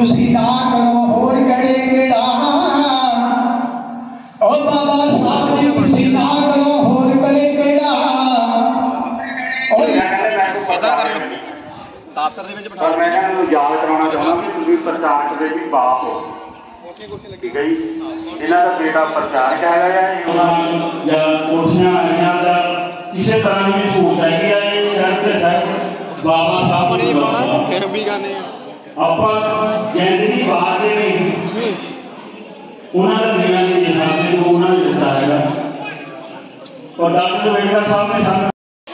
तुसी ना करो होर कड़े केड़ा ओ बाबा साहब जी तुसी ना करो होर करे केड़ा पता करो तातर दे विच बिठा मैं याद कराना चाहना कि तुसी प्रचारक दे भी बाप हो ठीक है जी इन्हां दा बेटा प्रचारक हैगा या कोठियां आईयां दा किसी तरह की सहूलत हैगी है सिर्फ ते सिर्फ बाबा साहब ने बनाना फिर भी गाने ਆਪਾਂ ਜ਼ਿੰਦਗੀ ਬਾਅਦ ਦੇ ਵੀ ਉਹਨਾਂ ਦਾ ਦੇਣਾ ਨਹੀਂ ਜਿਹਾ ਕਿ ਉਹਨਾਂ ਨੇ ਦਿੱਤਾ ਹੈਗਾ और डॉक्टर वेंकट साहब ने सामने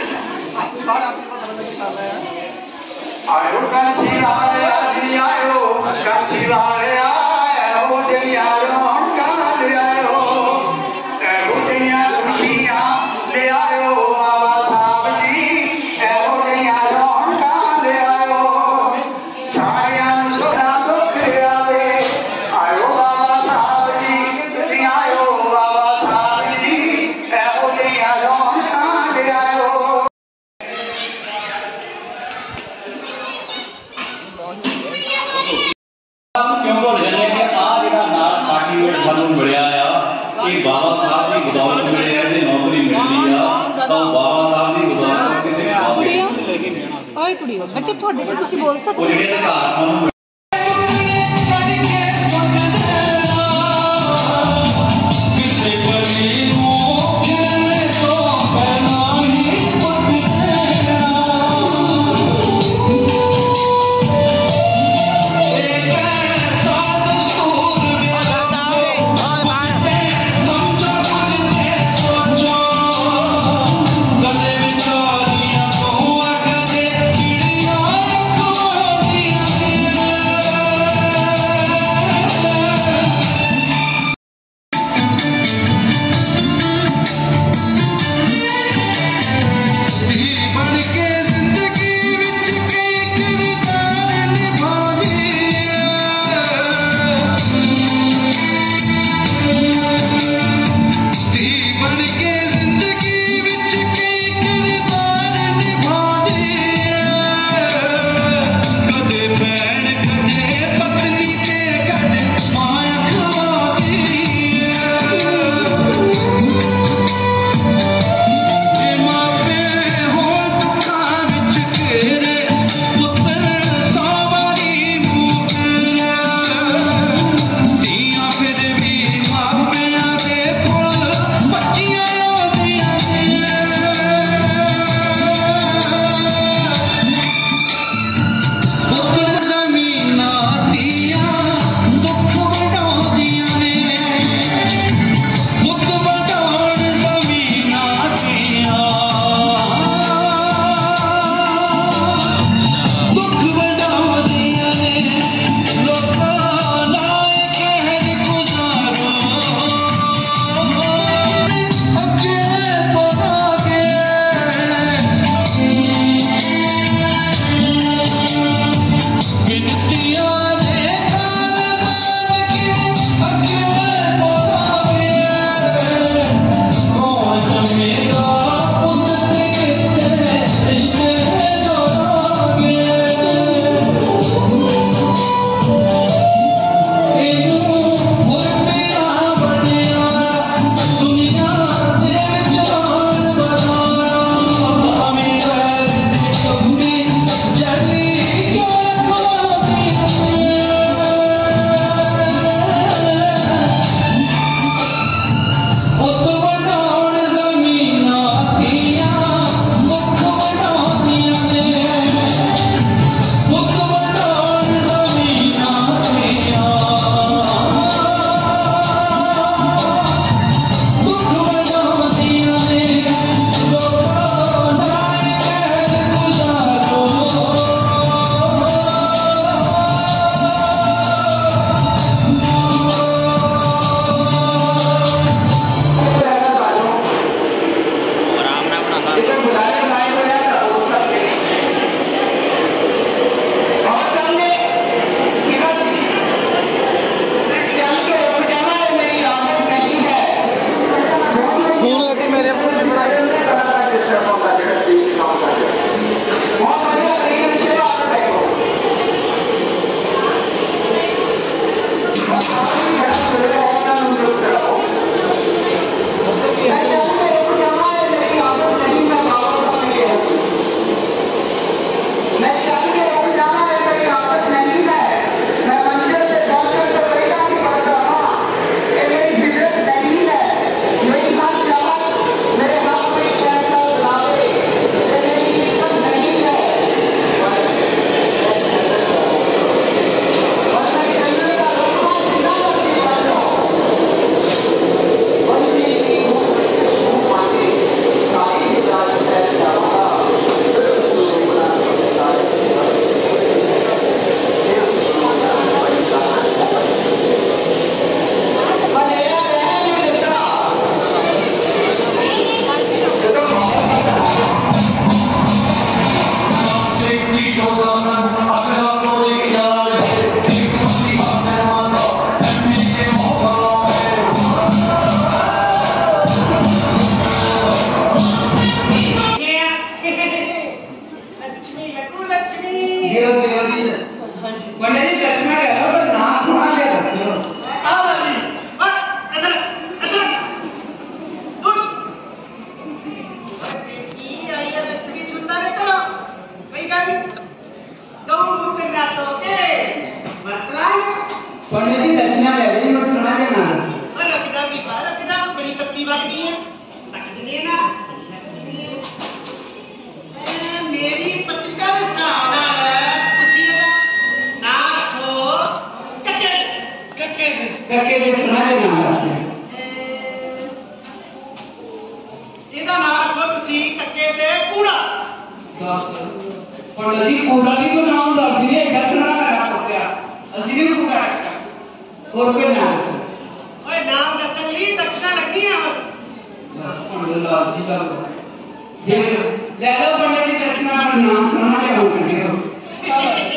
आयो कांची वाले आयो कांची वाले आयो जनी आयो कांची आयो रोटियां खुशियां ले आयो बाबा साहब जी एहो जनी आयो कांची आयो सारियां सोना दुख आवे आयो बाबा साहब जी जनी आयो बाबा साहब जी एहो जनी आयो कांची आयो क्यों बोल रहे हैं कि आ जेड़ा नाल सर्टिफिकेट सानू मिलिया आ कि बाबा साहब की बदौलत मिले ते नौकरी मिलदी आ तो बाबा साहब की बदौलत किसी ने ओए कुड़ियो अच्छा थोड़े ते तुसी बोल सकदे हो जेड़े अधिकार लक्ष्मी लगू लक्ष्मी देव देव जी पंडित जी चश्मा ले लो पर नाम सुना ले दस्यो आओ जी हट इधर इधर उठ ये आई है लक्ष्मी छूता नहीं चलो कोई गाली गौ मूत्र ना तो के मतलब पंडित जी दक्षिणा ले ली मैं सुना के नाम दस्यो और रखदा भी बाहर रखदा बड़ी तपती वगदी है तक दे ना मेरी पत्रिका ਦੇ ਹਿਸਾਬ ਨਾਲ ਤੁਸੀਂ ਇਹਦਾ ਨਾਮ ਰੱਖੋ कक्के दे सुना के नाम दस्यो ਇਹਦਾ ਨਾਮ ਰੱਖੋ ਤੁਸੀਂ ਕੱਕੇ ਤੇ ਕੂੜਾ पंडित जी कूड़ा भी तो नाम दस नहीं है दसना लगा पड़ता असली भी कूड़ा रखा और कोई नाम दस ਓਏ ਨਾਮ ਦੱਸਣ ਲਈ ਦਕਸ਼ਨਾ ਲੱਗਣੀ ਆ पंडित लाल जी का जे ले लो पंडित जी चश्मा पर नाम सुना के हम करियो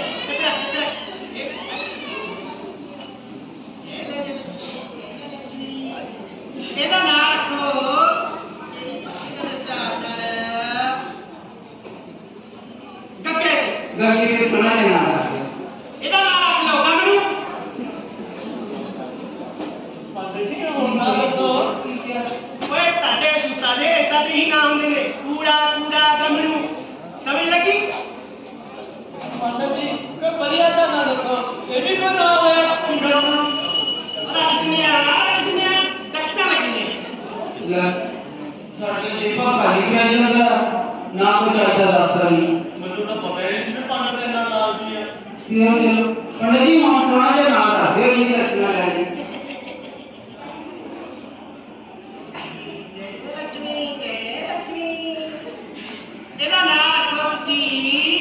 ਇਹਦਾ ਨਾਮ ਰੱਖੋ ਮੇਰੀ ਪੱਤਰੀ ਦੇ ਹਿਸਾਬ ਨਾਲ ਕੱਕੇ गड्डी के सुना के नाम दस्यो ਇਹਦਾ ਨਾਮ ਰੱਖ ਲਓ ਗੰਗ ਨੂੰ ਪੰਡਿਤ ਜੀ ਹੁਣ ਨਾ ਦੱਸੋ ਓਏ ਤੁਹਾਡੇ ਸੁੱਤਾ ਦੇ ਇਦਾਂ ਦੇ ਹੀ ਨਾਮ ਹੁੰਦੇ ਨੇ ਕੂੜਾ ਕੂੜਾ ਗੰਗ ਨੂੰ ਸਮਝ ਲੱਗੀ ਪੰਡਿਤ ਜੀ ਕੋਈ ਵਧੀਆ ਜਿਹਾ ਨਾ ਦੱਸੋ ਇਹ ਵੀ ਕੋਈ ਨਾਮ ਹੋਇਆ ਕੂੜਾ ਨੂੰ ਰੱਖਦੀਆਂ ਦਕਸ਼ਨਾ ਲੱਗਣੀ ਲੈ ਸਾਡੇ ਜੇਬਾਂ ਖਾਲੀ ਪਿਆ ਜਾਂਦਾ ਨਾ ਕੋ ਚਾਹੀਦਾ ਦੱਸਦਾ ਨਹੀਂ ਮੈਨੂੰ ਤਾਂ ਪਤਾ ਹੀ ਨਹੀਂ ਸੀ ਵੀ ਪੰਡਿਤ ਦੇ ਨਾਮ ਜੀ ਹੈ ਚਲੋ पंडित जी मां सुना के नाम रख दियो ये दक्षिणा ले ली ਲక్ష్ਮੀ ਇਹਦਾ ਨਾਮ ਰੱਖੋ ਤੁਸੀਂ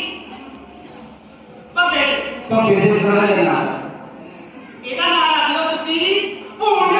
ਪੱਪੇ पप्पे दे सुना के नाम ਇਹਦਾ ਨਾਮ ਰੱਖ ਲਓ ਤੁਸੀਂ ਭੂੰਡ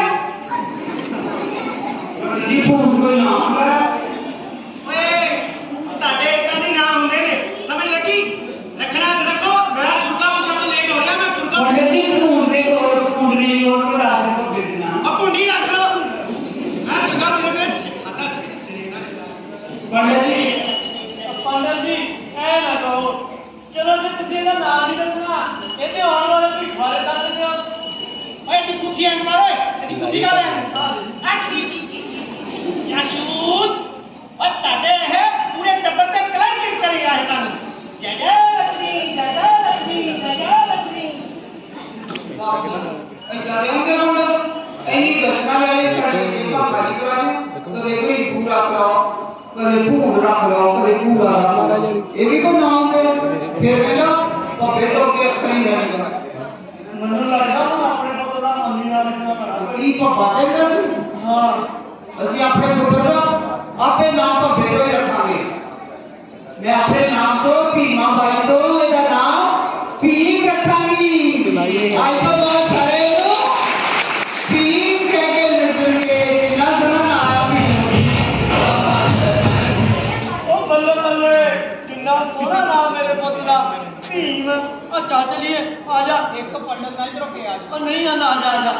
पंडित जी भूत कोई नाम है ਓਏ ਤੁਹਾਡੇ ਇਦਾਂ ਦੇ ਨਾਮ ਹੁੰਦੇ ਨੇ ਸਮਝ ਲੱਗੀ ਰੱਖਣਾ ਤੇ ਰੱਖੋ ਮੈਂ ਦੁਰਗਾ ਪੂਜਾ ਤੋਂ ਲੇਟ ਹੋ ਗਿਆ ਮੈਂ ਦੁਰਗਾ पंडित जी भूत दे और भूत नहीं और तो रात को पप्पे दे नाम ਆ ਭੁੰਡੀ ਰੱਖ ਲਓ ਮੈਂ ਦੁਰਗਾ ਪੂਜਾ ਦੇ ਆਤਾ ਸਵੇਰੇ पंडित जी ਜੀ ਐ ਨਾ ਕਹੋ ਚਲੋ ਜੇ ਤੁਸੀਂ ਇਹਦਾ ਨਾਮ ਨਹੀਂ ਦੱਸਣਾ ਇਹਦੇ ਆਉਣ ਵਾਲੇ ਕੋਈ ਖਾਲੇ ਦੱਸ ਦਿਓ ਓਏ ਦੀ ਕੁੱਤੀ ਐਂ ਮਾਰ ਓਏ ਇਹਦੀ ਕੁੱਤੀ ਕਰ ਅੱਛੀ ਜੀ ਯਾਸ਼ੂਦ ਓ ਤੁਹਾਡੇ ਇਹ ਪੂਰੇ ਟੱਬਰ ਤੇ ਕਲੰਕਿਤ ਕਰੇਗਾ ਇਹ ਤੁਹਾਨੂੰ ਜੈ ਜੈ ਲక్ష్ਮੀ ਜੈ ਜੈ ਲక్ష్ਮੀ ਜੈ ਜੈ ਲక్ష్ਮੀ क्या होंगे पंडित इन्हीं दक्षिणा ले ली साड़ी जेबां खाली करा दी तो देखो ये पूरा कराओ कदे भूत रख लो कदे कूड़ा रख लो ये भी कोई नाम दे फिर कहना पप्पे तो के अपनी जाएगा ਮੈਨੂੰ ਲੱਗਦਾ ਹੁਣ ਆਪਣੇ ਪੁੱਤ ਦਾ ਮੰਮੀ ਨਾਲ ਰੱਖਣਾ ਪੈਣਾ की पप्पा कहता सी ਹਾਂ ਅਸੀਂ ਆਪਣੇ ਪੁੱਤਰ ਦਾ ਆਪੇ ਨਾਮ ਭੱਬੇ ਤੋਂ ਹੀ ਰੱਖਾਂਗੇ ਮੈਂ ਆਪਣੇ ਨਾਮ ਤੋਂ ਭੀਮਾ ਬਾਈ ਤੋਂ ਇਹਦਾ ਨਾਮ ਭੀਮ ਰੱਖਾਂਗੀ ਅੱਜ ਤੋਂ ਬਾਅਦ ਸਾਰੇ ਨੂੰ ਭੀਮ ਕਹਿ ਕੇ ਨੱਚਣਗੇ ਨਾ ਸੁਣਨ ਆਇਆ ਭੀਮ ਉਹ ਬੱਲੇ ਬੱਲੇ ਕਿੰਨਾ ਸੋਹਣਾ ਨਾਮ ਮੇਰੇ ਪੁੱਤ ਦਾ ਭੀਮ ਆ ਚੱਲ ਚਲੀਏ ਆ ਜਾ ਇੱਕ ਪੰਡਤ ਨਾ ਇਧਰੋਂ ਕੇ ਆ ਜਾ ਉਹ ਨਹੀਂ ਆਂਦਾ ਆ ਜਾ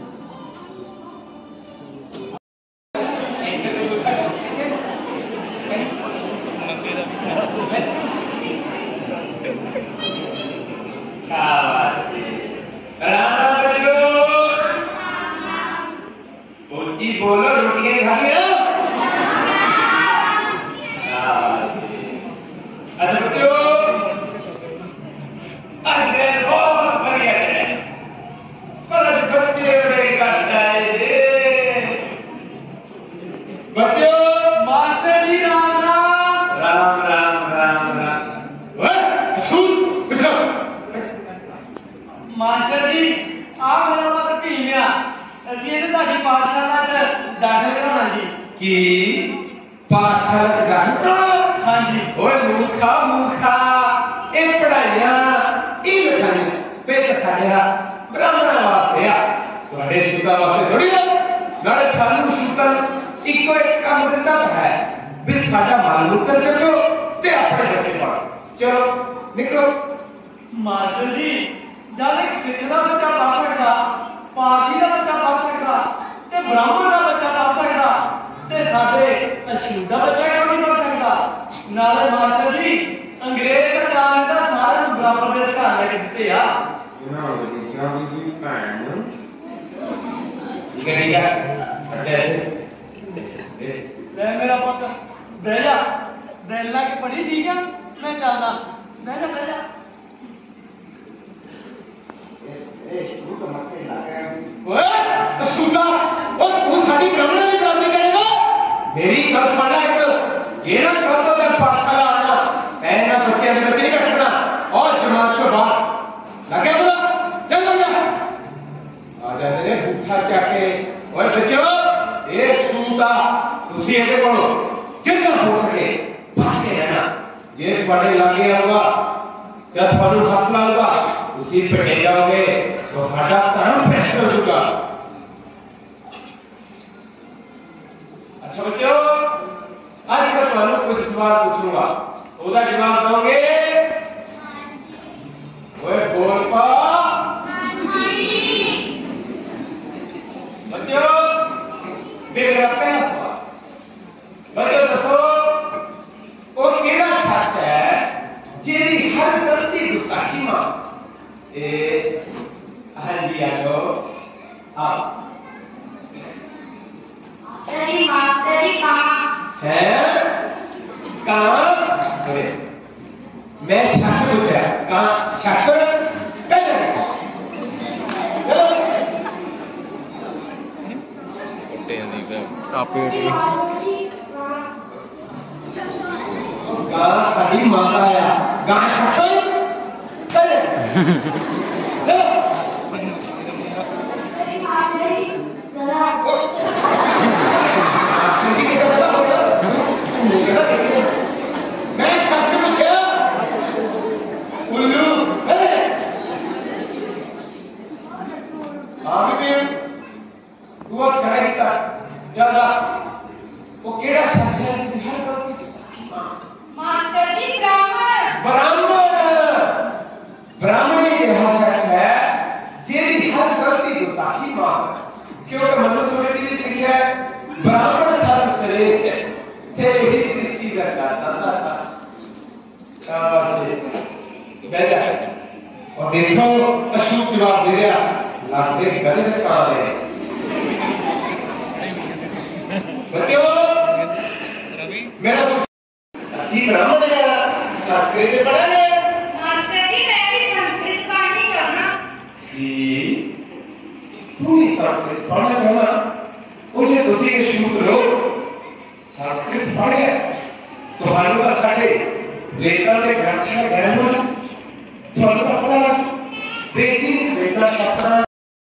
बोलो रोटियां खा लियो अच्छा बच्चों आज दिन बहुत बढ़िया है पर आज बच्चे बड़े कष्ट आए बच्चों मास्टर जी राम राम राम राम राम राम ओए सुन बच्चों ਮਾਸਟਰ ਜੀ ਆ ਮੇਰਾ ਮਤ ਭੀਮਿਆ ਅਸੀਂ ਇਹਨੂੰ ਤੁਹਾਡੀ ਪਾਠਸ਼ਾਲਾ 'ਚ ਦਾਖਲ ਕਰਾਉਣਾ ਜੀ की पाठशाला च दाखल ਹਾਂਜੀ ओए मूर्खा मूर्खा ये पढ़ाइयां ये लिखाइयां पेट साढ़िया ब्राह्मणों वास्ते आ ਤੁਹਾਡੇ ਸੂਤਾਂ ਵਾਸਤੇ ਥੋੜੀ ਆ ਨਾਲੇ ਤੁਹਾਨੂੰ ਸੂਤਾਂ ਇੱਕੋ ਇੱਕ ਕੰਮ ਦਿੱਤਾ ਹੈ ਵੀ ਸਾਡਾ ਮਾਲ ਮੁੱਕਰ ਚੱਕੋ ਤੇ ਆਪਣੇ ਬੱਚੇ ਪੜ੍ਹੋ ਚਲੋ ਨਿਕਲੋ ਮਾਸਟਰ ਜੀ ਜਦ ਇੱਕ ਸਿੱਖ ਦਾ ਬੱਚਾ ਪੜ੍ਹ ਸਕਦਾ ਪਾਰਸੀ ਦਾ ਬੱਚਾ ਪੜ੍ਹ ਸਕਦਾ ਤੇ ਬ੍ਰਾਹਮਣ ਦਾ ਬੱਚਾ ਪੜ੍ਹ ਸਕਦਾ ਤੇ ਸਾਡੇ ਅਸ਼ੂਰ ਦਾ ਬੱਚਾ ਕਿਉਂ ਨਹੀਂ ਪੜ੍ਹ ਸਕਦਾ ਨਾਲੇ ਮਾਸਟਰ ਜੀ ਅੰਗਰੇਜ਼ बना के दिते आ ਇਹਨਾਂ ਦੇ ਨੀਚਾਂ ਦੀ ਭੈਣ ਨੂੰ ਕਿਹੜੀ ਆ ਅੱਛਾ ले मेरा पुत बह जा दिल ला के पढ़ी ठीक है मैं चलना बह जा ਓਏ ਅਸੂਲਾ ਉਹ ਤੂੰ ਸਾਡੀ ਬ੍ਰਾਹਮਣ ਦੀ ਬਰਾਬਰੀ ਕਰੇਗਾ ਮੇਰੀ ਗੱਲ ਸੁਣ ਲੈ ਇੱਕ ਜਿਹੜਾ ਕੱਲ ਤੋਂ ਮੈਂ ਪਾਠਸ਼ਾਲਾ ਆਣਾ ਇਹਨਾਂ ਬੱਚਿਆਂ ਦੇ ਬੱਚੇ ਨਹੀਂ ਰੱਖਣਾ ਔਰ ਜਮਾਤ ਚੋਂ ਬਾਹਰ ਲੱਗਿਆ ਬੋਲਾ ਚੱਲ ਜਾ ਆ ਜਾ ਤੇਰੇ ਬੁੱਠਾ ਚੱਕ ਕੇ ਓਏ ਬੱਚੋ ਇਹ ਸੂਤਾ ਤੁਸੀਂ ਇਹਦੇ ਕੋਲੋਂ ਜਿੰਨਾ ਹੋ ਸਕੇ ਬਚ ਕੇ ਰਹਿਣਾ ਜੇ ਤੁਹਾਡੇ ਲਾਗੇ ਆਊਗਾ ਜਾਂ ਤੁਹਾਨੂੰ ਹੱਥ ਲਾਊਗਾ ਤੁਸੀਂ ਭਟਕ ਜਾਓਗੇ ਤੁਹਾਡਾ ਧਰਮ ਭ੍ਰਿਸ਼ਟ ਹੋ ਜਾਊਗਾ अच्छा बच्चों आज मैं तुम्हारे कुछ सवाल पूछूंगा ਉਹਦਾ जवाब दोगे ओए बोल पा बच्चों मेरा पहला सवाल बच्चों दसो वो केड़ा शख्स है जेदी हर गलती गुस्ताखी मां हाँ जी आ जाओ आप तेरी कहाँ है कहाँ अरे मैं शख्स पूछ रहा कहाँ शख्स पहले चलो कहाँ साड़ी माता आया कहाँ शख्स पहले चलो मैं शख्स पूछा उल्लू हाँ भी तू खड़ा किया ज्यादा वो केड़ा शख्स है जिसने हर गलती गुस्ताखी मास्टर जी ब्राह्मण ब्राह्मण ही यह शख्स है जेदी हर गलती गुस्ताखी मां क्योंकि मनुस्मृति में लिखा है ब्राह्मण सर्वश्रेष्ठ है थे ही सृष्टि का दाता था बैठ जा और देखो अशोक जवाब दे दिया लगते गले में कहां है बच्चों मेरा असी ब्राह्मण है संस्कृत में पढ़ा है मास्टर जी मैं भी संस्कृत पढ़नी चाहना तू भी संस्कृत पढ़ना चाहना मुझे तुसी के शूद्र लोग संस्कृत पढ़ गया तो हालू का साढ़े वेदांत के ग्रंथ का ज्ञान हो तो हालू का पता लग बेसिक वेदांत शास्त्र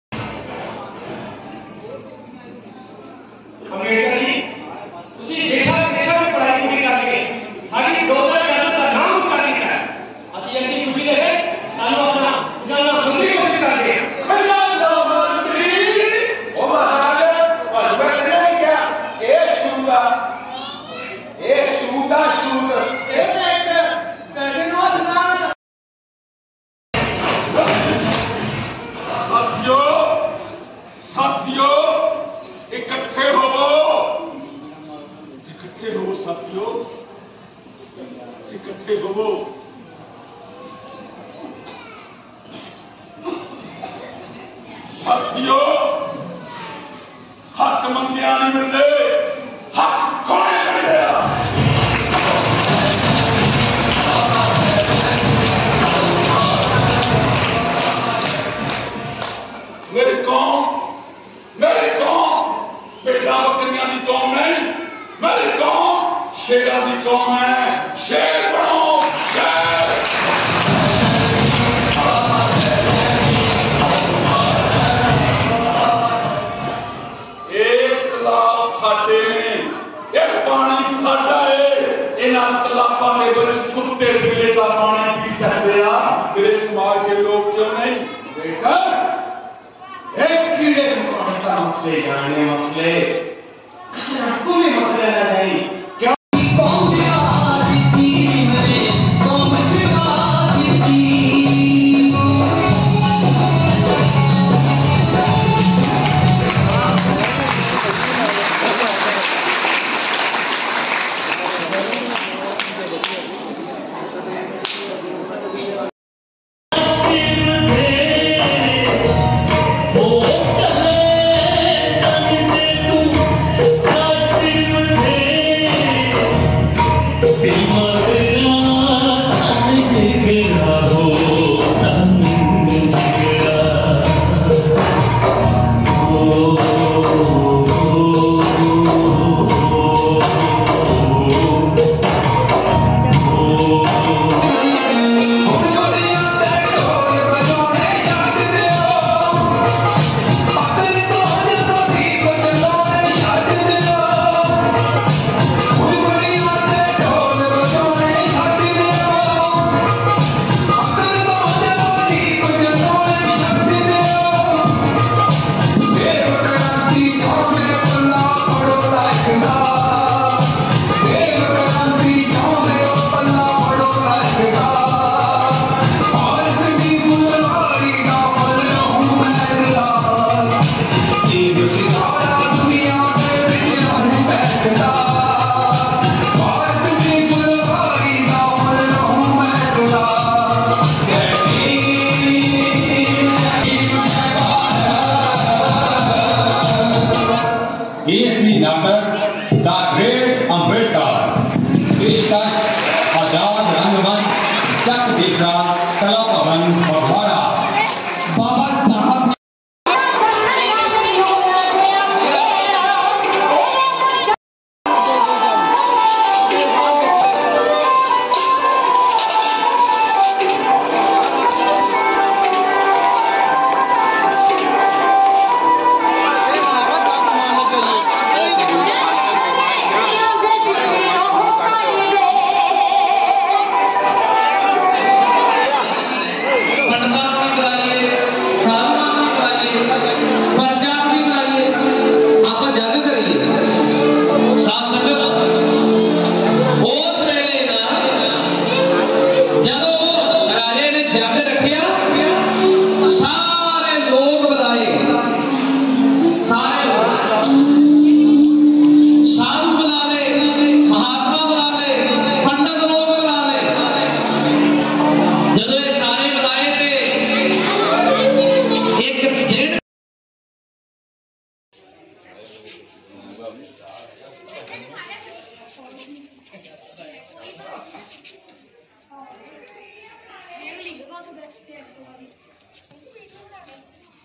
अंबेडकर जी ਤੁਸੀਂ ਦੇਸ਼ਾਂ ਦੀ ਪੜ੍ਹਾਈ ਪੂਰੀ ਕਰ ਲਈ ਸਾਡੀ ਡੋਗਰਾ ਰਿਆਸਤ ਦਾ ਨਾਮ ਉੱਚਾ ਕੀਤਾ ਅਸੀਂ ਐਸੀ ਖੁਸ਼ੀ ਦੇ ਕੇ ਸਾਨੂੰ ਆਪਣਾ ਜਾਨਣਾ ਬੰਦੀ ਕੋਸ਼ਿਸ਼ ਕਰਦੇ ਖੁਦਾ ਦਾ ਮੰਤਰੀ ओ महाराज और मैं कहना नहीं क्या ये शूदा शूद ਇਹ ਤਾਂ ਇੱਕ ਪੈਸੇ ਨੂੰ ਹੱਥ ਨਾਲ साथियों इकट्ठे होवो साथियों इकट्ठे होवो साथियों हक मंगिया नहीं मिलते हक खोए मिलते मेरी कौम भेड़ा बकरियां की कौम नहीं मेरी कौम शेरां की कौम है शेर बनो शेर एक तलाब साडे ने एक पानी साडा है इन्हां तलाबां दे विच कुत्ते बिल्ले दा पानी पी सकदे आ तेरे समाज के लोग क्यों नहीं बेटा एक कीड़े को पढ़ता मसले जानने मसले आपको भी मसले ना नहीं क्यों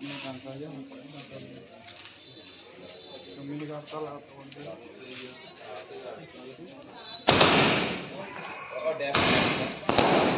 और